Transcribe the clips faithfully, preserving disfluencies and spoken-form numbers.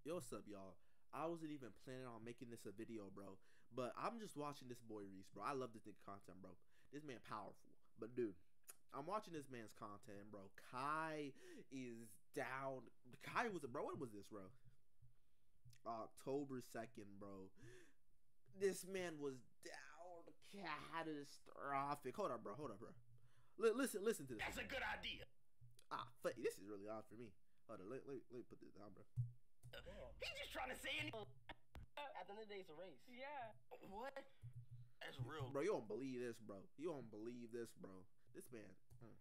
Yo, what's up, y'all? I wasn't even planning on making this a video, bro. But I'm just watching this boy Reese, bro. I love this nigga content, bro. This man powerful. But dude, I'm watching this man's content, bro. Kai is down. Kai was, bro, what was this, bro? October second, bro. This man was down catastrophic. Hold up, bro. Hold up, bro. L listen, listen to this. That's a good idea. Ah, fuck, this is really odd for me. Hold on, let, let, let me put this down, bro. He's just trying to say anything. At the end of the day, it's a race. Yeah. What? That's real. Bro, you don't believe this, bro. You don't believe this, bro. This man. Mm.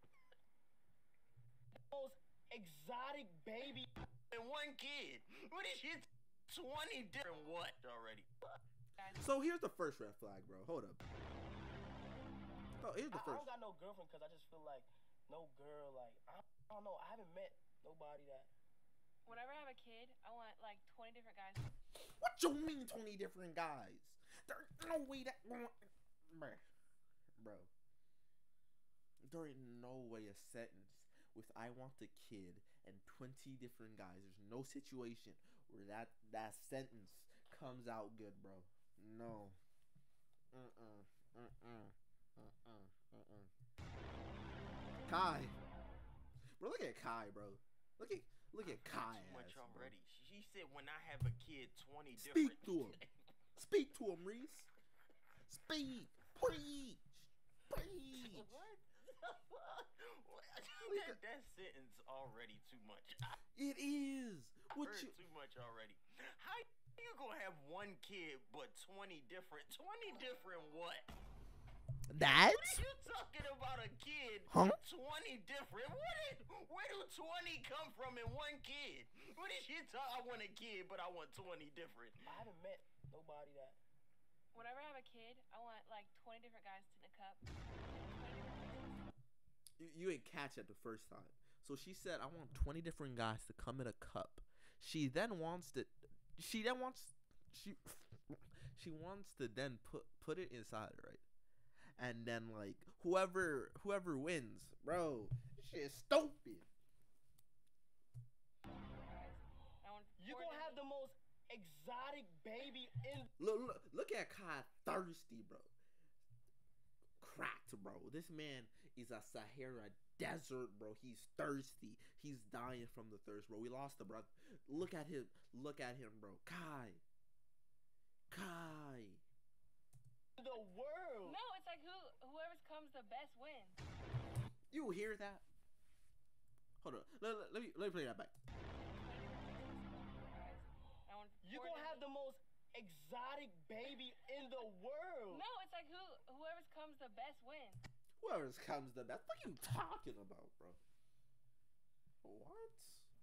Most exotic baby. And one kid. What is shit? twenty different what already? So here's the first red flag, bro. Hold up. Oh, here's the I, I first. don't got no girlfriend because I just feel like no girl, like, I, I don't know. I haven't met nobody that. Whenever I have a kid, I want like twenty different guys. What you mean twenty different guys? There's no way that... Bro. Bro. There ain't no way a sentence with I want a kid and twenty different guys. There's no situation where that, that sentence comes out good, bro. No. Uh-uh. Uh-uh. Uh-uh. Uh-uh. Kai. Bro, look at Kai, bro. Look at... Look at Kai. Too much ass, already. bro. She said when I have a kid, twenty different. Speak to him. Speak to him, Reese. Speak. Preach. Preach. What? that, that sentence already too much. I It is. What heard you? too much already. How you gonna have one kid but twenty different? Twenty different what? That's. You talking about a kid? Huh? Twenty different. What? Did, where do twenty come from in one kid? What is you talk? I want a kid, but I want twenty different. I haven't met nobody that. Whenever I have a kid, I want like twenty different guys to the cup. You, you ain't catch it the first time. So she said, "I want twenty different guys to come in a cup." She then wants to. She then wants. She. She wants to then put put it inside, right? And then like whoever whoever wins, bro, shit is stupid. You're gonna have the most exotic baby in. Look, look, look at Kai thirsty, bro. Cracked, bro. This man is a Sahara desert, bro. He's thirsty. He's dying from the thirst, bro. We lost the bro. Look at him. Look at him, bro. Kai. Kai. The world. No, it's like who whoever comes the best wins. You hear that? Hold on. Let, let, let me let me play that back. I want You're four gonna have the different- most exotic baby in the world. No, it's like who whoever comes the best wins. Whoever comes the best. What are you talking about, bro? What?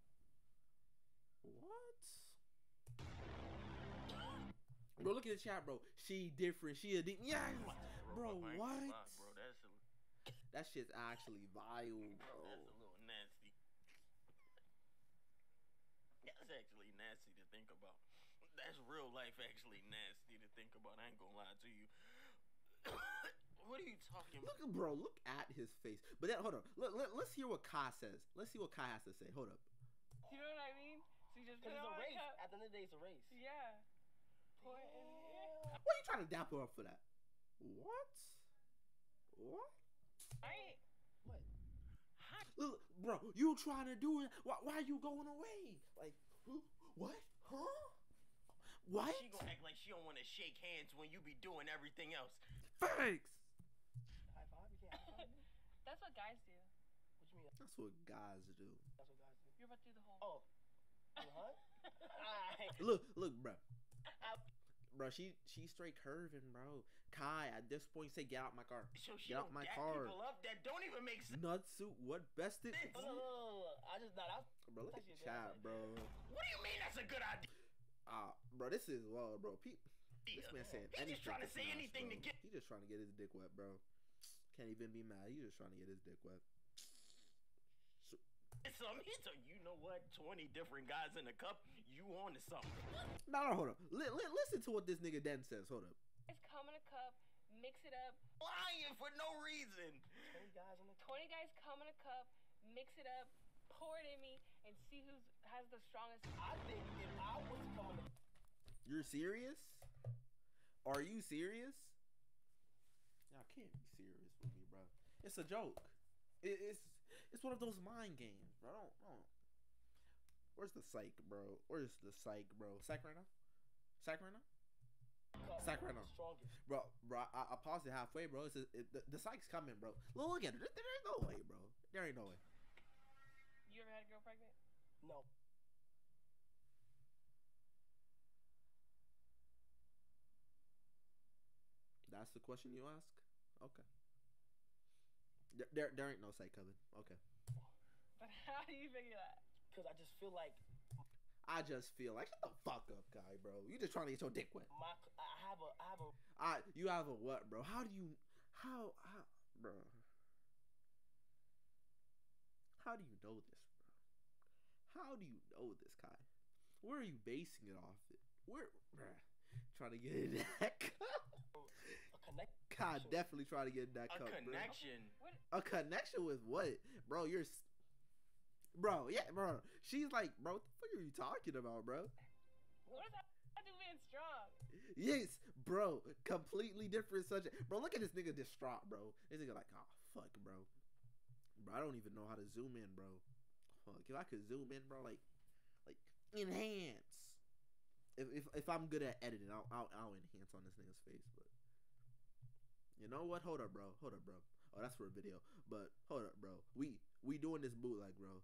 What? Bro, look at the chat, bro. She different. She a different. Yeah, bro. I ain't gonna What? lie, bro, that's a, That shit's actually vile, bro, bro. that's a little nasty. That's actually nasty to think about. That's real life actually nasty to think about. I ain't gonna lie to you. What are you talking about? Look, bro. Look at his face. But then, hold on. Let, let, let's hear what Kai says. Let's see what Kai has to say. Hold up. You know what I mean? So you just put Because it it's on a a race. cup. At the end of the day, it's a race. Yeah. Pour it in. Yeah. What are you trying to dap her up for that? What? What? I ain't. What? Look, bro, you trying to do it? Why, why are you going away? Like, who? What? Huh? What? She gonna act like she don't want to shake hands when you be doing everything else. Thanks. High five? You can't high five me? That's what guys do. What you mean? That's what guys do. That's what guys do. You're about to do the whole. Oh. You hunt? Alright. Look, look, bro. Bro, she she straight curving, bro. Kai, at this point, say get out my car. So she Get out don't my dap car. people up that don't even make sense. Nutsuit, what bested? No, no, no, no, no. I just not. I, Bro, look at That's the your chat, bro. What do you mean that's a good idea? Ah, bro, this is well, bro. Pe this man saying He anything. just trying to say smash, anything to bro. get. He just trying to get his dick wet, bro. Can't even be mad. He just trying to get his dick wet. Something. He told you know what? Twenty different guys in a cup. You on to something? No, no, hold up. Li li listen to what this nigga then says. Hold up. Guys come in a cup, mix it up. Lying for no reason. twenty guys in the twenty guys come in a cup, mix it up, pour it in me, and see who has the strongest. I think if I was You're serious? Are you serious? Y'all can't be serious with me, bro. It's a joke. It, it's it's one of those mind games, bro. Don't, don't. Where's the psych, bro? Where's the psych, bro? Psych right now? Psych right now? Psych right now. Strongest. Bro, bro, I, I paused it halfway, bro. It's a, it, the, the psych's coming, bro. Look at it. There, there ain't no way, bro. There ain't no way. You ever had a girl pregnant? No. That's the question you ask? Okay. There, there, there ain't no psych coming. Okay. But how do you figure that? Because I just feel like I just feel like, shut the fuck up, guy, bro. You just trying to get your dick wet. my I have a I have a I, you have a what, bro? How do you, how, how, bro? How do you know this, bro? How do you know this, Kai? Where are you basing it off? It? Where, bruh, trying to get in that cup? a connection. Kai definitely trying to get in that A cup, connection. What? bro. A connection with what, bro? You're, s- bro, yeah, bro. She's like, bro, what the fuck are you talking about, bro? What does that have to do with being strong? Yes, bro. Completely different subject. Bro, look at this nigga distraught, bro. This nigga like, oh, fuck, bro. Bro, I don't even know how to zoom in, bro. Fuck, if I could zoom in, bro, like, like, enhance. If if, if I'm good at editing, I'll, I'll, I'll enhance on this nigga's face, but. You know what? Hold up, bro. Hold up, bro. Oh, that's for a video. But, hold up, bro. We, we doing this bootleg, bro.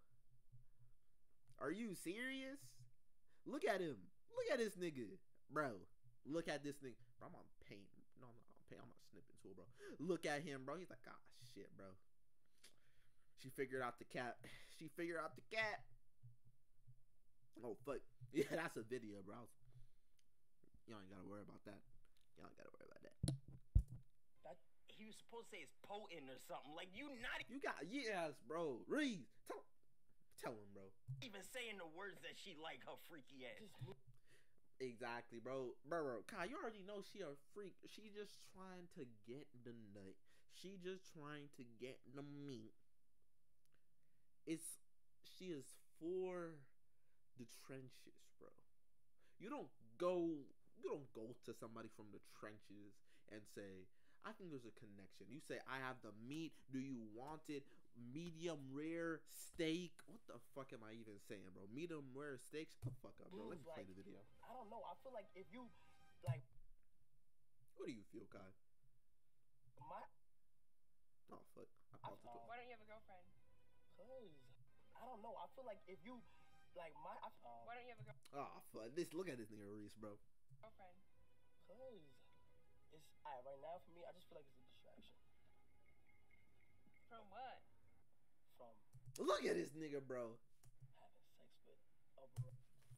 Are you serious? Look at him. Look at this nigga. Bro, look at this nigga. Bro, I'm on paint. No, I'm not on paint. I'm on snipping tool, bro. Look at him, bro. He's like, ah, shit, bro. She figured out the cat. She figured out the cat. Oh, fuck. Yeah, that's a video, bro. Y'all ain't gotta worry about that. Y'all ain't gotta worry about that. That He was supposed to say it's potent or something. Like, you not You got, yes, bro. Reese, tell, tell him, bro. even saying the words that she like, her freaky ass. just me. Exactly, bro. Bro, bro. Kai, you already know she a freak. She just trying to get the nut. She just trying to get the meat. It's, she is for the trenches, bro. You don't go, you don't go to somebody from the trenches and say, I think there's a connection. You say, I have the meat. Do you want it? Medium rare steak. What the fuck am I even saying, bro? Medium rare steak. Shut the fuck up, bro. Let me Dudes, play like, the video. I don't know. I feel like if you like What do you feel, Kai? my Oh fuck! I paused the Uh, clip. Why don't you have a girlfriend? cause I don't know. I feel like if you like my I, uh, Why don't you have a girl- Oh fuck! This look at this nigga Reese, bro. girlfriend? cause it's alright right now for me. I just feel like it's a distraction From what? from Look at this nigga, bro. having sex with other.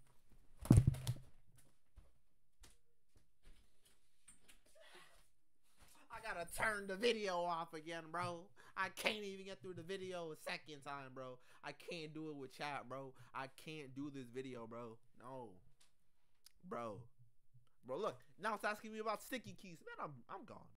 I gotta turn the video off again, bro. I can't even get through the video a second time, bro. I can't do it with chat, bro. I can't do this video, bro. No, bro. Bro, look. Now it's asking me about sticky keys. Man, I'm I'm gone.